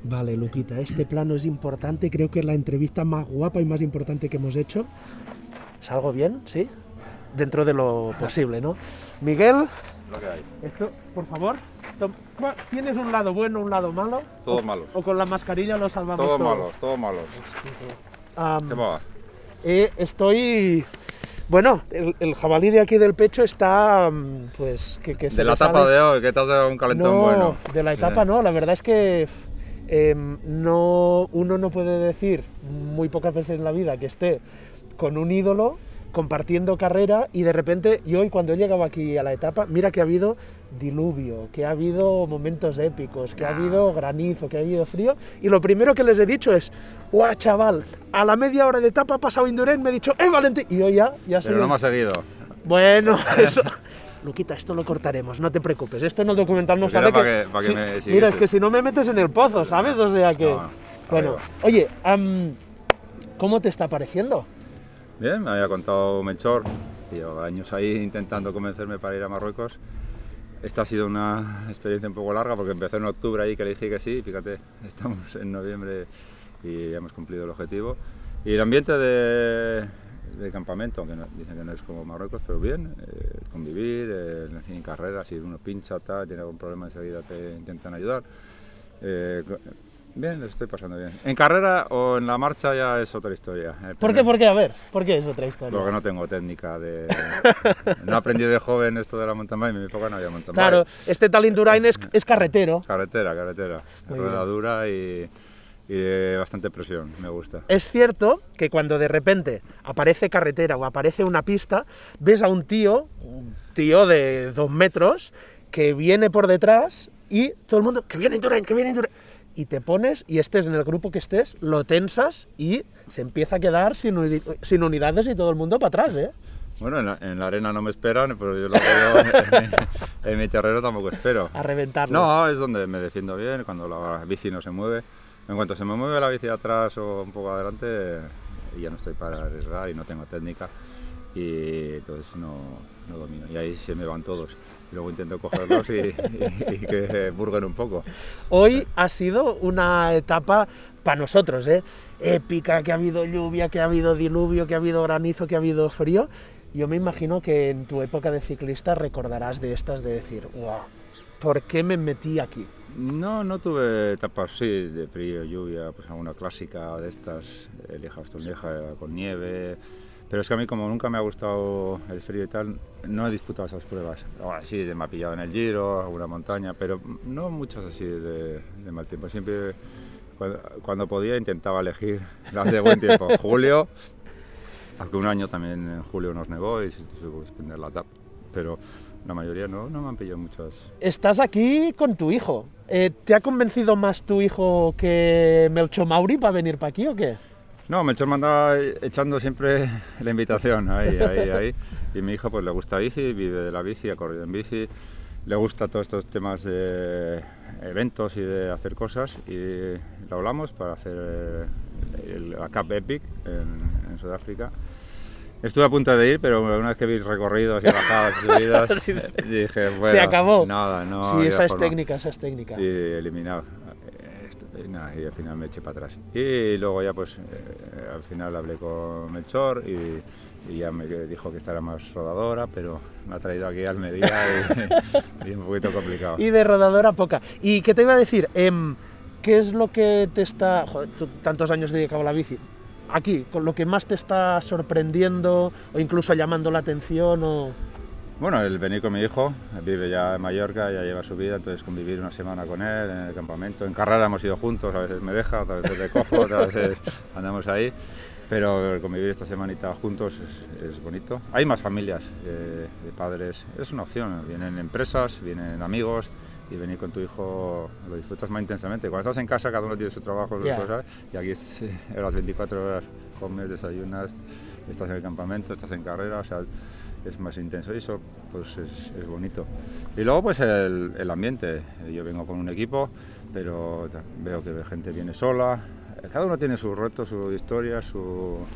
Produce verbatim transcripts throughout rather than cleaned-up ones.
Vale, Luquita, este plano es importante, creo que es la entrevista más guapa y más importante que hemos hecho. ¿Salgo bien? ¿Sí? Dentro de lo posible, ¿no? Miguel, Lo que hay. esto, por favor, tom- bueno, ¿tienes un lado bueno, un lado malo? Todos o, malos. ¿O con la mascarilla lo salvamos Todos todo? malos, todos malos. Am, ¿Qué va? eh, estoy... Bueno, el, el jabalí de aquí del pecho está, mm, pues... Que, que se De la le sale- etapa de hoy, que te has dado un calentón No, bueno. de la etapa Sí. no, la verdad es que eh, no, uno no puede decir muy pocas veces en la vida que esté con un ídolo compartiendo carrera y de repente, y hoy cuando he llegado aquí a la etapa, mira que ha habido diluvio, que ha habido momentos épicos, que ha habido granizo, que ha habido frío, y lo primero que les he dicho es, ¡guau, chaval! A la media hora de etapa ha pasado Indurain, me ha dicho, ¡eh, Valentín! Y hoy ya, ya soy Pero no el- me has seguido. Bueno, eso... Luquita, esto lo cortaremos, no te preocupes. Esto en el documental no Pues era sale para que... que- para que sí, me mira, siguieses. es que si no me metes en el pozo, ¿sabes? O sea que... No, no, bueno, arriba. oye, am, ¿cómo te está pareciendo? Bien, me había contado Melchor, llevo años ahí intentando convencerme para ir a Marruecos. Esta ha sido una experiencia un poco larga porque empezó en octubre ahí que le dije que sí, fíjate, estamos en noviembre y ya hemos cumplido el objetivo. Y el ambiente de, de campamento, aunque no- dicen que no es como Marruecos, pero bien, eh, convivir, eh, en carreras, si uno pincha, tal, tiene algún problema enseguida te intentan ayudar. Eh, bien, lo estoy pasando bien. En carrera o en la marcha ya es otra historia. El ¿Por qué? primer- ¿Por qué? A ver, ¿por qué es otra historia? Porque no tengo técnica de... No aprendí de joven esto de la mountain bike, en mi época no había mountain Claro, bike. este tal Indurain es, es carretero. Carretera, carretera. Muy Rueda bien. dura y, y de bastante presión, me gusta. Es cierto que cuando de repente aparece carretera o aparece una pista, ves a un tío, un tío de dos metros, que viene por detrás y todo el mundo, que viene Indurain, que viene Indurain. Y te pones, y estés en el grupo que estés, lo tensas y se empieza a quedar sin, uni- sin unidades y todo el mundo para atrás, ¿eh? Bueno, en la, en la arena no me esperan, pero yo lo veo en, en mi terreno tampoco espero. A reventarlos. No, es donde me defiendo bien, cuando la bici no se mueve. En cuanto se me mueve la bici atrás o un poco adelante, ya no estoy para arriesgar y no tengo técnica. Y entonces no, no domino. Y ahí se me van todos. Y luego intento cogerlos y, y- y que burguen un poco. Hoy ha sido una etapa para nosotros, ¿eh? Épica, que ha habido lluvia, que ha habido diluvio, que ha habido granizo, que ha habido frío. Yo me imagino que en tu época de ciclista recordarás de estas de decir, wow, ¿por qué me metí aquí? No, no tuve etapas, sí, de frío, lluvia, pues alguna clásica de estas, eh, Lieja, Bastogne, Lieja, con nieve. Pero es que a mí, como nunca me ha gustado el frío y tal, no he disputado esas pruebas. Ahora sí, me ha pillado en el Giro, alguna montaña, pero no muchas así de, de mal tiempo. Siempre, cuando, cuando podía, intentaba elegir las de buen tiempo. Julio, aunque un año también en julio nos nevó y se tuvo que suspender la etapa, pero la mayoría no, no me han pillado muchas. Estás aquí con tu hijo. Eh, ¿Te ha convencido más tu hijo que Melcho Mauri para venir para aquí o qué? No, Melchor me andaba echando siempre la invitación, ahí, ahí, ahí. Y mi hijo pues le gusta bici, vive de la bici, ha corrido en bici, le gusta todos estos temas de eventos y de hacer cosas. Y lo hablamos para hacer el, la Cup Epic en, en Sudáfrica. Estuve a punto de ir, pero una vez que vi recorridos y bajadas y subidas, dije, bueno, Se acabó. nada, no Sí, había esa es forma. técnica, esa es técnica. Y eliminado. Y, nada, y al final me eché para atrás. Y luego ya pues eh, al final hablé con Melchor y, y ya me dijo que esta era más rodadora, pero me ha traído aquí al Almería y, y un poquito complicado. Y de rodadora poca. ¿Y qué te iba a decir? Em, ¿Qué es lo que te está... Joder, tú tantos años dedicado a la bici. Aquí, con lo que más te está sorprendiendo o incluso llamando la atención o... Bueno, el venir con mi hijo, vive ya en Mallorca, ya lleva su vida, entonces convivir una semana con él en el campamento. En carrera hemos ido juntos, a veces me deja, otras veces le cojo, otras veces andamos ahí. Pero convivir esta semanita juntos es, es bonito. Hay más familias eh, de padres, es una opción. Vienen empresas, vienen amigos y venir con tu hijo lo disfrutas más intensamente. Cuando estás en casa cada uno tiene su trabajo, sus Yeah. cosas, y aquí es eh, las veinticuatro horas, comes, desayunas, estás en el campamento, estás en carrera, o sea, es más intenso y eso pues es, es bonito. Y luego pues el, el ambiente, yo vengo con un equipo, pero veo que gente viene sola, cada uno tiene sus retos, su historia, su,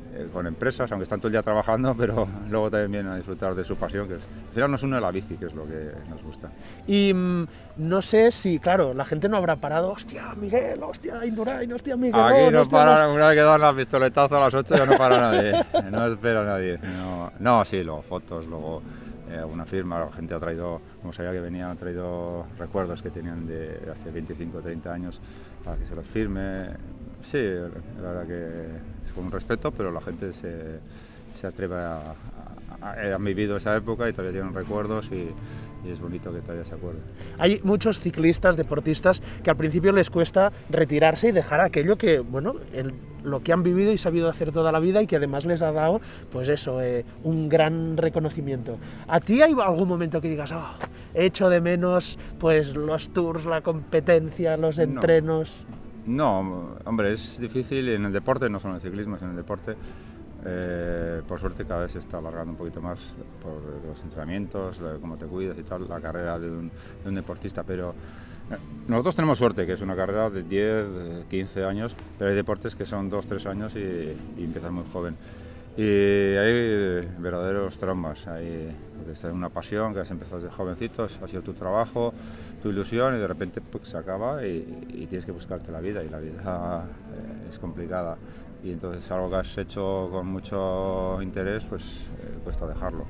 eh, con empresas, aunque están todo el día trabajando, pero luego también vienen a disfrutar de su pasión, que es, al final nos une la bici, que es lo que nos gusta. Y mmm, no sé si, claro, la gente no habrá parado, hostia, Miguel, hostia, Indurain, hostia, Miguel. Aquí no hostia, para, los... una vez que dan la pistoletazo a las ocho ya no para nadie, no espera nadie. No, no sí, luego fotos, luego eh, alguna firma, la gente ha traído, como sabía que venía, ha traído recuerdos que tenían de hace veinticinco o treinta años para que se los firme. Sí, la verdad que es con un respeto, pero la gente se, se atreve a, a, a... Han vivido esa época y todavía tienen recuerdos y, y es bonito que todavía se acuerden. Hay muchos ciclistas, deportistas, que al principio les cuesta retirarse y dejar aquello que, bueno, el, lo que han vivido y sabido hacer toda la vida y que además les ha dado, pues eso, eh, un gran reconocimiento. ¿A ti hay algún momento que digas, oh, he hecho de menos pues los tours, la competencia, los entrenos? No. No, hombre, es difícil en el deporte, no solo en el ciclismo, sino en el deporte. Eh, por suerte cada vez se está alargando un poquito más por los entrenamientos, cómo te cuidas y tal, la carrera de un, de un deportista, pero eh, nosotros tenemos suerte, que es una carrera de diez, quince años, pero hay deportes que son dos, tres años y, y empiezas muy joven. Y hay verdaderos traumas, hay una pasión que has empezado desde jovencito, ha sido tu trabajo, tu ilusión y de repente pues, se acaba y, y tienes que buscarte la vida y la vida eh, es complicada y entonces algo que has hecho con mucho interés pues eh, cuesta dejarlo.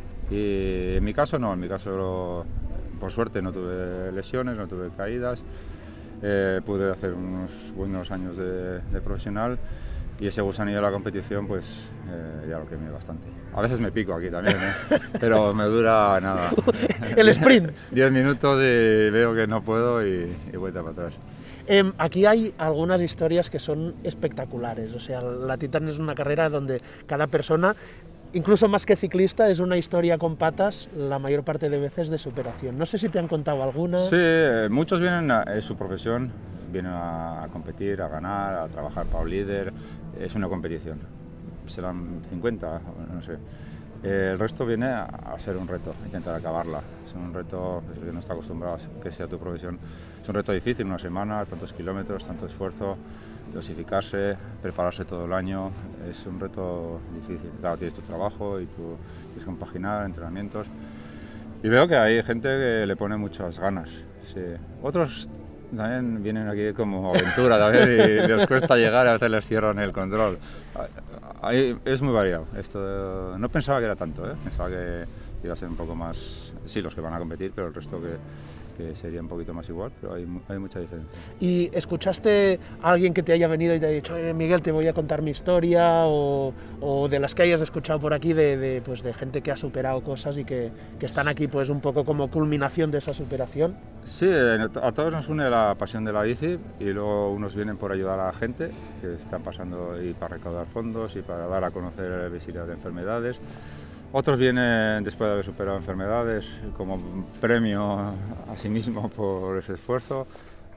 Y en mi caso no, en mi caso por suerte no tuve lesiones, no tuve caídas, eh, pude hacer unos buenos años de, de profesional. Y ese gusanillo de la competición, pues eh, ya lo quemé bastante. A veces me pico aquí también, ¿eh? Pero me dura nada. El sprint. Diez minutos y veo que no puedo y, y vuelta para atrás. Eh, aquí hay algunas historias que son espectaculares. O sea, la Titan es una carrera donde cada persona, incluso más que ciclista, es una historia con patas la mayor parte de veces de superación. No sé si te han contado alguna. Sí, muchos vienen a es su profesión, vienen a competir, a ganar, a trabajar para un líder. Es una competición, serán cincuenta, no sé. El resto viene a ser un reto, a intentar acabarla. Es un reto que no está acostumbrado a que sea tu profesión. Es un reto difícil, una semana, tantos kilómetros, tanto esfuerzo, dosificarse, prepararse todo el año. Es un reto difícil. Claro, tienes tu trabajo y tú tienes que compaginar entrenamientos. Y veo que hay gente que le pone muchas ganas. Sí. Otros también vienen aquí como aventura también y les cuesta llegar y a veces les cierran el control. Ahí es muy variado. Esto, no pensaba que era tanto, ¿eh? Pensaba que iba a ser un poco más, sí, los que van a competir, pero el resto que, que sería un poquito más igual, pero hay, hay mucha diferencia. ¿Y escuchaste a alguien que te haya venido y te haya dicho, eh, Miguel, te voy a contar mi historia? O, o de las que hayas escuchado por aquí, de, de, pues, de gente que ha superado cosas y que, que están aquí pues un poco como culminación de esa superación. Sí, a todos nos une la pasión de la bici y luego unos vienen por ayudar a la gente que está pasando y para recaudar fondos y para dar a conocer visibilidad de enfermedades. Otros vienen después de haber superado enfermedades como premio a sí mismo por ese esfuerzo.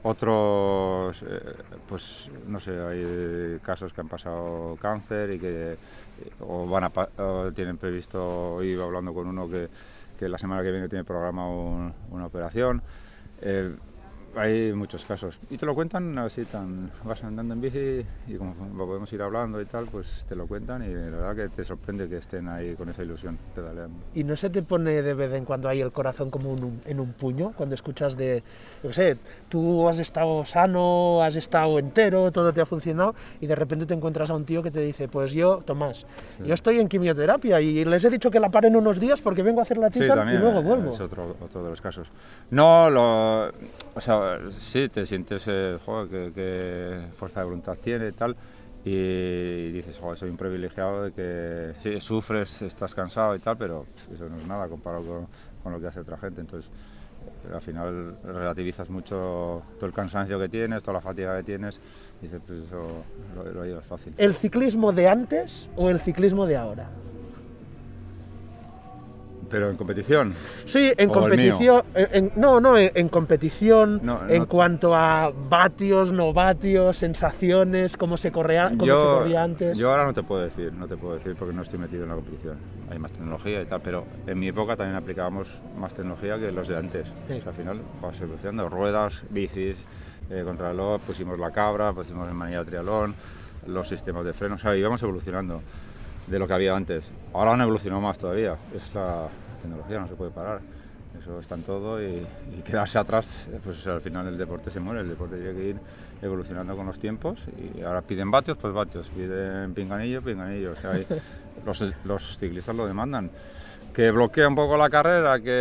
Otros, eh, pues no sé, hay casos que han pasado cáncer y que o van a, o tienen previsto, hoy iba hablando con uno que, que la semana que viene tiene programado un, una operación. Eh, hay muchos casos y te lo cuentan así, tan, vas andando en bici y como lo podemos ir hablando y tal, pues te lo cuentan y la verdad que te sorprende que estén ahí con esa ilusión pedaleando. ¿Y no se te pone de vez en cuando ahí el corazón como un, en un puño cuando escuchas de, yo qué sé, tú has estado sano, has estado entero, todo te ha funcionado y de repente te encuentras a un tío que te dice, pues yo, Tomás, sí. yo estoy en quimioterapia y les he dicho que la paren unos días porque vengo a hacer la Titan sí, y luego vuelvo? Es otro, otro de los casos. No, lo, o sea, sí, te sientes, eh, joder, que, que fuerza de voluntad tiene y tal, y dices, joder, soy un privilegiado de que sí, sufres, estás cansado y tal, pero eso no es nada comparado con, con lo que hace otra gente, entonces al final relativizas mucho todo el cansancio que tienes, toda la fatiga que tienes, y dices, pues eso lo, lo llevas fácil. ¿El ciclismo de antes o el ciclismo de ahora? ¿Pero en competición? Sí, en competición. En, en, no, no, en, en competición, no, no, en cuanto a vatios, no vatios, sensaciones, cómo se corría, cómo yo, se corría antes. Yo ahora no te puedo decir, no te puedo decir porque no estoy metido en la competición. Hay más tecnología y tal, pero en mi época también aplicábamos más tecnología que los de antes. Sí. O sea, al final vas evolucionando, ruedas, bicis, eh, contrarreloj, pusimos la cabra, pusimos el manilla triatlón. los sistemas de freno, o sea, íbamos evolucionando de lo que había antes. Ahora han evolucionado más todavía, es la tecnología, no se puede parar. Eso está en todo y, y quedarse atrás, pues al final el deporte se muere, el deporte tiene que ir evolucionando con los tiempos y ahora piden vatios, pues vatios, piden pinganillo, pinganillo, o sea, hay, los, los ciclistas lo demandan. Que bloquea un poco la carrera, que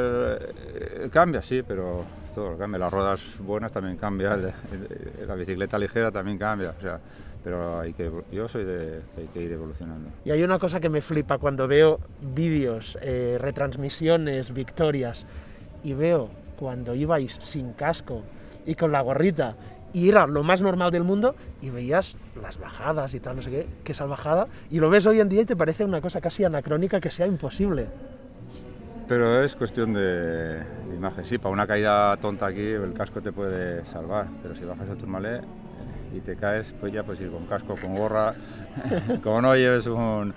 eh, cambia, sí, pero todo lo cambia, las ruedas buenas también cambia, la bicicleta ligera también cambia, o sea, pero hay que, yo soy de que hay que ir evolucionando. Y hay una cosa que me flipa cuando veo vídeos, eh, retransmisiones, victorias, y veo cuando ibais sin casco y con la gorrita, y era lo más normal del mundo, y veías las bajadas y tal, no sé qué, que esa bajada, y lo ves hoy en día y te parece una cosa casi anacrónica que sea imposible. Pero es cuestión de, de imagen, sí, para una caída tonta aquí el casco te puede salvar, pero si bajas a Tourmalet y te caes, pues ya puedes ir con casco, con gorra, como no lleves un,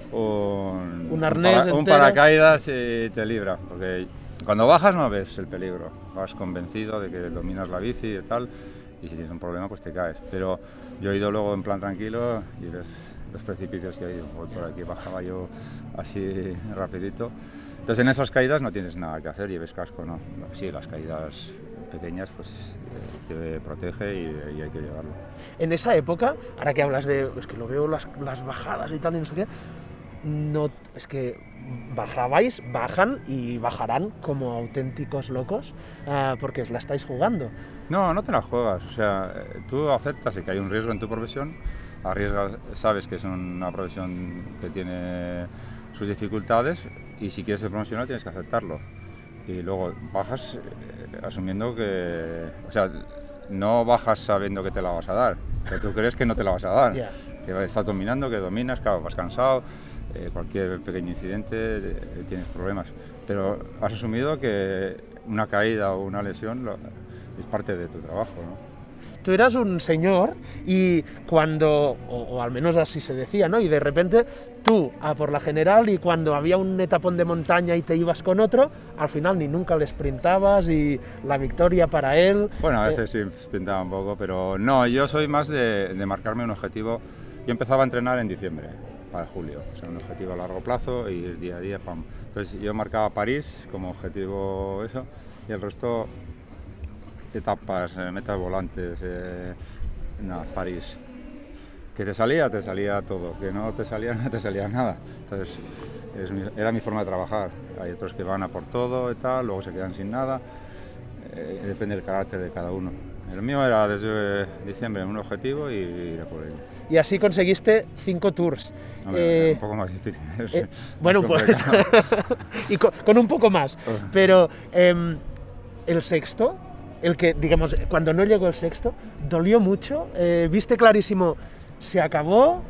un, un arnés un, para, un paracaídas y te libra, porque cuando bajas no ves el peligro, vas convencido de que dominas la bici y tal, y si tienes un problema pues te caes, pero yo he ido luego en plan tranquilo y ves los precipicios que hay, voy por aquí, bajaba yo así rapidito. Entonces en esas caídas no tienes nada que hacer, lleves casco, no, sí, las caídas pequeñas pues eh, te protege y, y hay que llevarlo. En esa época, ahora que hablas de, es que lo veo las, las bajadas y tal y no sé qué, no, es que bajabais, bajan y bajarán como auténticos locos uh, porque os la estáis jugando. No, no te la juegas, o sea, tú aceptas que hay un riesgo en tu profesión, arriesgas, sabes que es una profesión que tiene sus dificultades y si quieres ser profesional tienes que aceptarlo. Y luego bajas eh, asumiendo que, o sea, no bajas sabiendo que te la vas a dar, pero tú crees que no te la vas a dar, yeah. Que estás dominando, que dominas, claro, vas cansado, eh, cualquier pequeño incidente eh, tienes problemas, pero has asumido que una caída o una lesión lo, es parte de tu trabajo, ¿no? Tú eras un señor y cuando, o, o al menos así se decía, ¿no? Y de repente tú a por la general y cuando había un etapón de montaña y te ibas con otro, al final ni nunca le sprintabas y la victoria para él. Bueno, a veces eh... sí sprintaba un poco, pero no, yo soy más de, de marcarme un objetivo. Yo empezaba a entrenar en diciembre, para julio, o sea, un objetivo a largo plazo y el día a día, pam. Entonces yo marcaba París como objetivo eso y el resto etapas, eh, metas volantes, eh, nada, París. Que te salía, te salía todo, que no te salía, no te salía nada. Entonces, es mi, era mi forma de trabajar. Hay otros que van a por todo y tal, luego se quedan sin nada. Eh, depende del carácter de cada uno. El mío era desde diciembre un objetivo y ir a por ello. Y así conseguiste cinco tours. Hombre, eh, un poco más difícil. Eh, bueno, pues, y con, con un poco más. Pero eh, el sexto, el que, digamos, cuando no llegó el sexto, dolió mucho, eh, viste clarísimo, se acabó,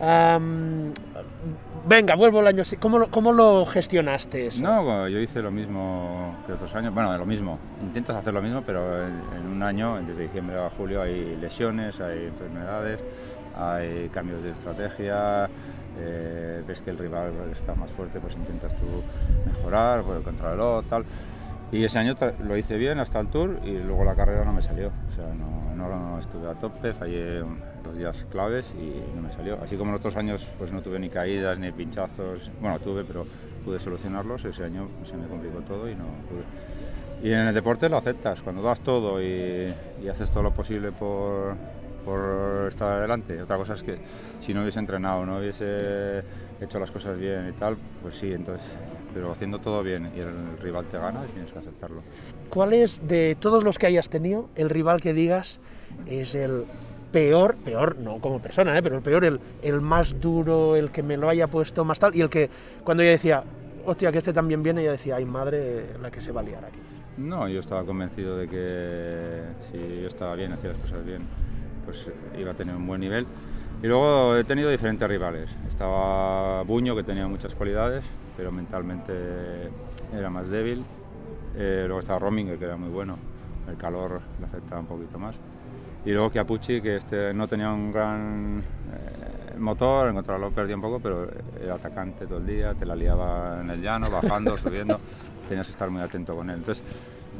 um, venga, vuelvo el año, ¿cómo lo, cómo lo gestionaste eso? No, yo hice lo mismo que otros años, bueno, lo mismo, intentas hacer lo mismo, pero en, en un año, desde diciembre a julio, hay lesiones, hay enfermedades, hay cambios de estrategia, eh, ves que el rival está más fuerte, pues intentas tú mejorar, pues, contrarreloj, tal. Y ese año lo hice bien hasta el Tour y luego la carrera no me salió, o sea, no, no, no estuve a tope, fallé los días claves y no me salió. Así como en otros años pues no tuve ni caídas ni pinchazos, bueno tuve, pero pude solucionarlos, ese año se me complicó todo y no pude. Y en el deporte lo aceptas, cuando das todo y, y haces todo lo posible por, por estar adelante. Otra cosa es que si no hubiese entrenado, no hubiese hecho las cosas bien y tal, pues sí, entonces... pero haciendo todo bien y el rival te gana y tienes que aceptarlo. ¿Cuál es, de todos los que hayas tenido, el rival que digas es el peor, peor no como persona, ¿eh? Pero el peor, el, el más duro, el que me lo haya puesto más tal, y el que cuando yo decía, hostia, que este también viene, yo decía, ay madre, la que se va a liar aquí? No, yo estaba convencido de que si yo estaba bien, hacía las cosas bien, pues iba a tener un buen nivel. Y luego he tenido diferentes rivales. Estaba Buño, que tenía muchas cualidades, pero mentalmente era más débil. Eh, luego estaba Rominger, que era muy bueno, el calor le afectaba un poquito más. Y luego Chiappucci, que este no tenía un gran eh, motor, en contrarreloj perdía un poco, pero era atacante todo el día, te la liaba en el llano, bajando, subiendo, tenías que estar muy atento con él. Entonces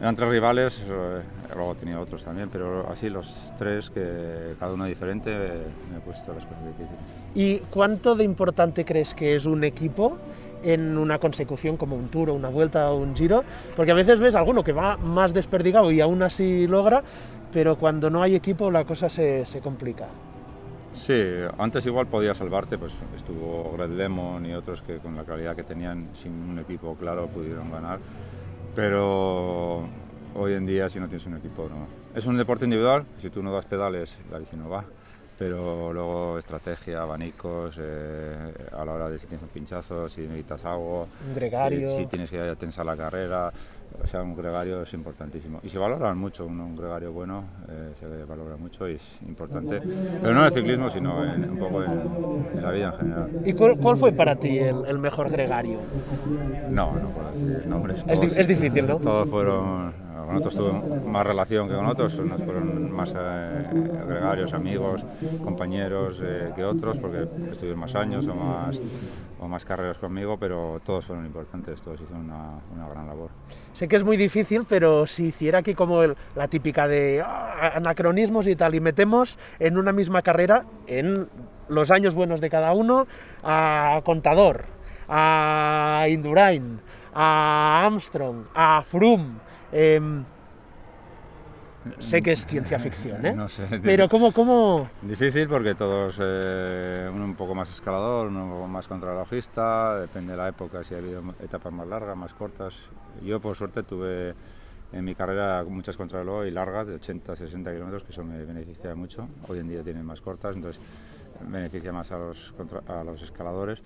Eran tres rivales, eh, luego tenía otros también, pero así los tres, que cada uno diferente, eh, me he puesto las cosas difíciles. ¿Y cuánto de importante crees que es un equipo en una consecución como un Tour o una Vuelta o un Giro? Porque a veces ves alguno que va más desperdigado y aún así logra, pero cuando no hay equipo la cosa se, se complica. Sí, antes igual podía salvarte, pues estuvo Greg LeMond y otros que con la calidad que tenían sin un equipo claro pudieron ganar, pero hoy en día si no tienes un equipo no. Es un deporte individual, si tú no das pedales la bici no va, pero luego estrategia, abanicos, eh, a la hora de si tienes un pinchazo, si necesitas agua, un gregario, si, si tienes que tensar la carrera, o sea, un gregario es importantísimo. Y se valoran mucho, un, un gregario bueno eh, se valora mucho y es importante, pero no en el ciclismo, sino en, un poco en, en la vida en general. ¿Y cuál, cuál fue para ti el, el mejor gregario? No, no puedo decir nombres. Es, todos, es difícil, ¿no? Todos fueron... Con otros tuve más relación que con otros, unos fueron más eh, gregarios, amigos, compañeros eh, que otros, porque estuvieron más años o más, o más carreras conmigo, pero todos fueron importantes, todos hicieron una, una gran labor. Sé que es muy difícil, pero si hiciera aquí como el, la típica de oh, anacronismos y tal, y metemos en una misma carrera, en los años buenos de cada uno, a Contador, a Indurain, a Armstrong, a Froome. Eh, sé que es ciencia ficción, ¿eh? No sé. Pero ¿cómo, cómo...? Difícil porque todos, eh, uno un poco más escalador, uno más contrarrelojista, depende de la época, si ha habido etapas más largas, más cortas. Yo por suerte tuve en mi carrera muchas contrarreloj y largas, de ochenta a sesenta kilómetros, que eso me beneficia mucho. Hoy en día tienen más cortas, entonces beneficia más a los, contra, a los escaladores.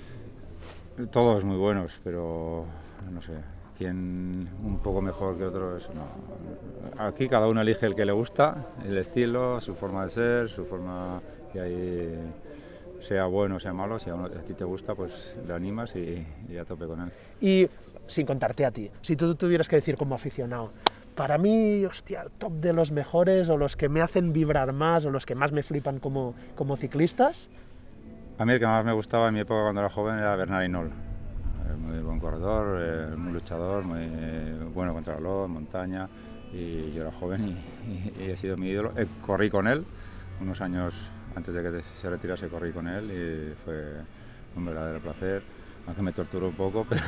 Todos muy buenos, pero no sé. Quien un poco mejor que otros, no. Aquí cada uno elige el que le gusta, el estilo, su forma de ser, su forma, y ahí sea bueno o sea malo, si a, uno, a ti te gusta, pues le animas y, y a tope con él. Y sin contarte a ti, si tú tuvieras que decir como aficionado, para mí, hostia, el top de los mejores o los que me hacen vibrar más o los que más me flipan como, como ciclistas. A mí el que más me gustaba en mi época cuando era joven era Bernard Hinault. Muy buen corredor, eh, muy luchador, muy eh, bueno contra el reloj, montaña, y yo era joven y, y, y he sido mi ídolo. Eh, corrí con él, unos años antes de que se retirase corrí con él y fue un verdadero placer, aunque me torturó un poco, pero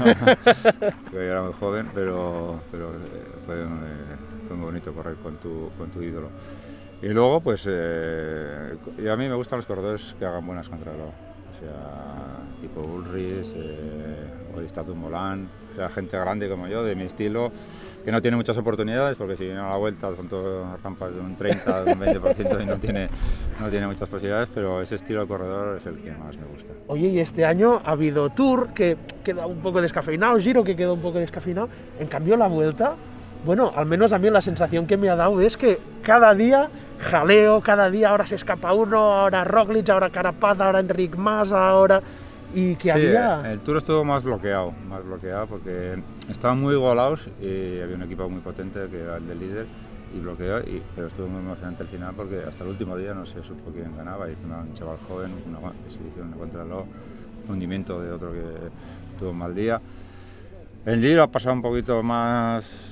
yo era muy joven, pero, pero eh, fue, eh, fue muy bonito correr con tu, con tu ídolo. Y luego, pues, eh, y a mí me gustan los corredores que hagan buenas contrarreloj. O sea, tipo Ulrich, eh, o Stade Dumoulin, o sea, gente grande como yo, de mi estilo, que no tiene muchas oportunidades, porque si viene a la vuelta son todas rampas de un treinta, de un veinte por ciento y no tiene, no tiene muchas posibilidades, pero ese estilo de corredor es el que más me gusta. Oye, y este año ha habido Tour, que queda un poco descafeinado, Giro, que queda un poco descafeinado, en cambio la Vuelta, bueno, al menos a mí la sensación que me ha dado es que cada día jaleo, cada día ahora se escapa uno, ahora Roglic, ahora Carapaz, ahora Enric Mas, ahora... Y que sí, había... el Tour estuvo más bloqueado, más bloqueado porque estaban muy igualados y había un equipo muy potente que era el del líder y bloqueó, y, pero estuvo muy emocionante el final porque hasta el último día no se supo quién ganaba, y un chaval joven, una, se hicieron una contrarreloj, un hundimiento de otro que tuvo un mal día. El Giro ha pasado un poquito más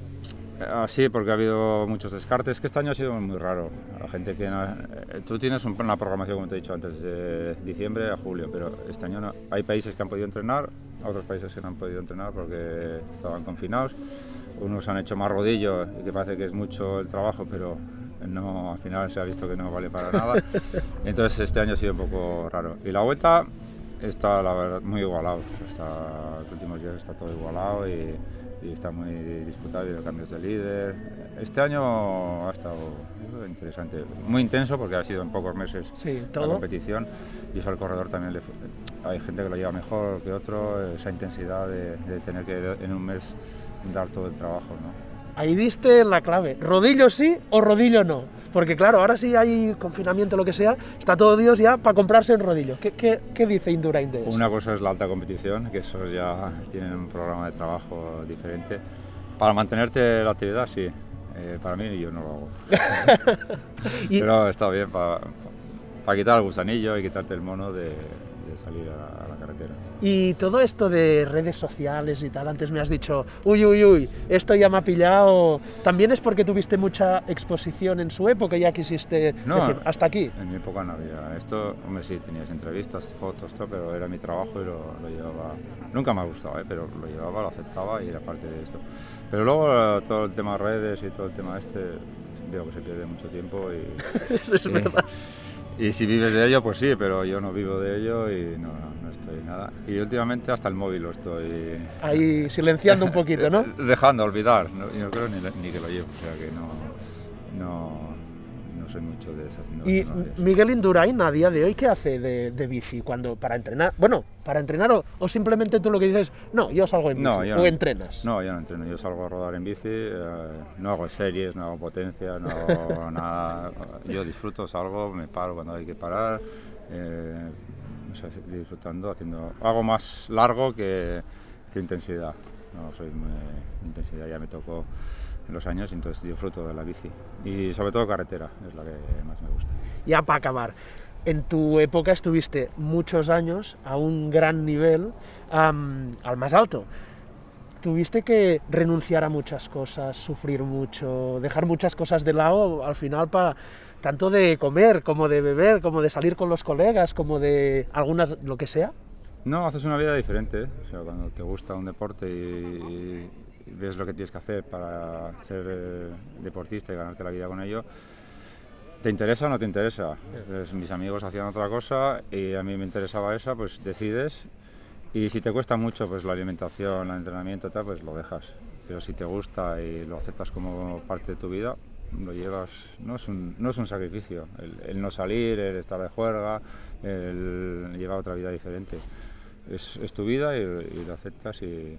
así porque ha habido muchos descartes, que este año ha sido muy raro. La gente que no, eh, tú tienes una programación, como te he dicho antes, de diciembre a julio, pero este año no. Hay países que han podido entrenar, otros países que no han podido entrenar porque estaban confinados. Unos han hecho más rodillo y que parece que es mucho el trabajo, pero no, al final se ha visto que no vale para nada. Entonces este año ha sido un poco raro. Y la Vuelta está, la verdad, muy igualado. Está, los últimos días está todo igualado y, y está muy disputado, ha habido cambios de líder. Este año ha estado interesante, muy intenso porque ha sido en pocos meses sí, la competición, y eso al corredor también le, hay gente que lo lleva mejor que otro, esa intensidad de, de tener que en un mes dar todo el trabajo, ¿no? Ahí diste la clave, rodillo sí o rodillo no, porque claro, ahora sí hay confinamiento o lo que sea, está todo Dios ya para comprarse el rodillo. ¿Qué, qué, qué dice Indurain de eso? Una cosa es la alta competición, que esos ya tienen un programa de trabajo diferente. Para mantenerte la actividad, sí, eh, para mí yo no lo hago. y... Pero está bien, para, para quitar el gusanillo y quitarte el mono de, de de salir a, a la carretera. Y todo esto de redes sociales y tal, antes me has dicho, uy, uy, uy, esto ya me ha pillado, ¿también es porque tuviste mucha exposición en su época y ya quisiste No, decir, hasta aquí? En mi época no había esto, hombre sí, tenías entrevistas, fotos, todo, pero era mi trabajo y lo, lo llevaba, nunca me ha gustado, ¿eh? Pero lo llevaba, lo aceptaba y era parte de esto. Pero luego todo el tema redes y todo el tema este, veo que se pierde mucho tiempo y... Eso es y, verdad. Y si vives de ello, pues sí, pero yo no vivo de ello y no, no estoy nada. Y últimamente hasta el móvil lo estoy... Ahí silenciando un poquito, ¿no? Dejando, olvidar. No, y no creo ni, ni que lo llevo, o sea que no, no, no soy mucho de esas Y tecnologías. Miguel Indurain, a día de hoy, ¿qué hace de, de bici cuando para entrenar? Bueno, para entrenar o, o simplemente tú lo que dices, no, yo salgo en bici, No, yo o no, entrenas. No, yo no entreno, yo salgo a rodar en bici, eh, no hago series, no hago potencia, no hago nada. Yo disfruto, salgo, me paro cuando hay que parar, eh, no sé, disfrutando, haciendo... Hago más largo que, que intensidad, no soy muy... intensidad ya me tocó en los años, entonces disfruto de la bici. Y sobre todo carretera, es la que más me gusta. Ya para acabar, en tu época estuviste muchos años a un gran nivel, um, al más alto. Tuviste que renunciar a muchas cosas, sufrir mucho, dejar muchas cosas de lado al final para tanto de comer, como de beber, como de salir con los colegas, como de algunas, lo que sea. No, haces una vida diferente, ¿eh? O sea, cuando te gusta un deporte y, y ves lo que tienes que hacer para ser eh, deportista y ganarte la vida con ello, ¿te interesa o no te interesa? Pues mis amigos hacían otra cosa y a mí me interesaba esa, pues decides. Y si te cuesta mucho, pues la alimentación, el entrenamiento, tal, pues lo dejas. Pero si te gusta y lo aceptas como parte de tu vida, lo llevas. No es un, no es un sacrificio. El, el no salir, el estar de juerga, el llevar otra vida diferente. Es, es tu vida y, y lo aceptas y,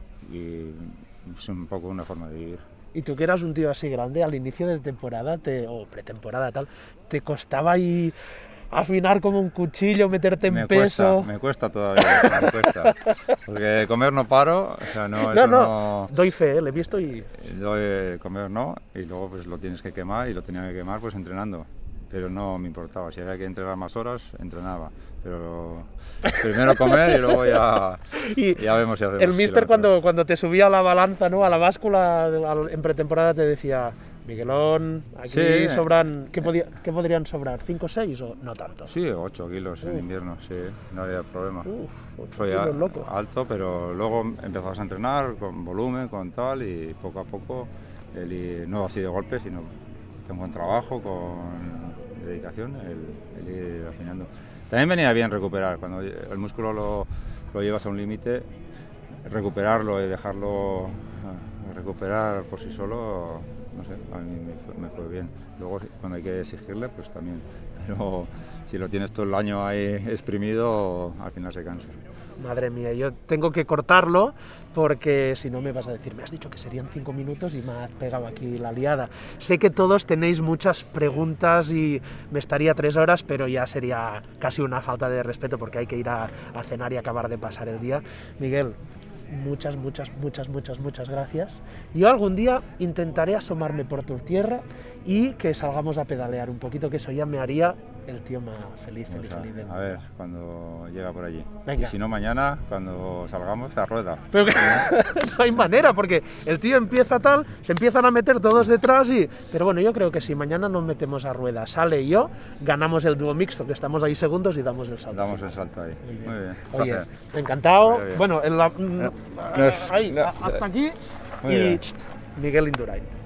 y es un poco una forma de vivir. Y tú que eras un tío así grande, al inicio de temporada, te, o pretemporada tal, ¿te costaba ahí afinar como un cuchillo, meterte en me peso? Cuesta, me cuesta todavía, me cuesta. Porque comer no paro, o sea, no, No, eso no, no... doy fe, ¿eh? Le he visto y... Lo de comer no, y luego pues lo tienes que quemar y lo tenía que quemar pues entrenando. Pero no me importaba, si había que entrenar más horas, entrenaba. Pero primero comer y luego ya, Y ya vemos si hacemos el mister kilómetros. cuando, cuando te subía a la balanza, ¿no? A la báscula al- en pretemporada te decía, Miguelón, aquí Sí. sobran, ¿qué, podía- qué podrían sobrar? ¿cinco o seis o no tanto? Sí, ocho kilos en Uf. invierno, sí, no había problema. Uf, ocho Soy kilos, a- loco. alto, pero luego empezabas a entrenar con volumen, con tal, y poco a poco, el ir- no así de golpe, sino con buen trabajo, con dedicación, el, el ir afinando. También venía bien recuperar, cuando el músculo lo, lo llevas a un límite, recuperarlo y dejarlo eh, recuperar por sí solo, no sé, a mí me fue, me fue bien. Luego cuando hay que exigirle, pues también, pero si lo tienes todo el año ahí exprimido, al final se cansa. Madre mía, yo tengo que cortarlo porque si no me vas a decir, me has dicho que serían cinco minutos y me has pegado aquí la liada. Sé que todos tenéis muchas preguntas y me estaría tres horas, pero ya sería casi una falta de respeto porque hay que ir a, a cenar y acabar de pasar el día. Miguel, muchas, muchas, muchas, muchas, muchas gracias. Yo algún día intentaré asomarme por tu tierra y que salgamos a pedalear un poquito, que eso ya me haría el tío más feliz, feliz, O sea, feliz del a mundo. ver, cuando llega por allí. Venga. Y si no, mañana, cuando salgamos, a rueda. Pero que no hay manera, porque el tío empieza tal, se empiezan a meter todos detrás y... Pero bueno, yo creo que si mañana nos metemos a rueda, sale y yo, ganamos el dúo mixto, que estamos ahí segundos y damos el salto. Damos el salto ahí. Muy bien. Muy bien. Oye, placer. encantado. Vaya bien. Bueno, en la- no es- ahí, no- hasta aquí. Muy Y bien. chst, Miguel Indurain.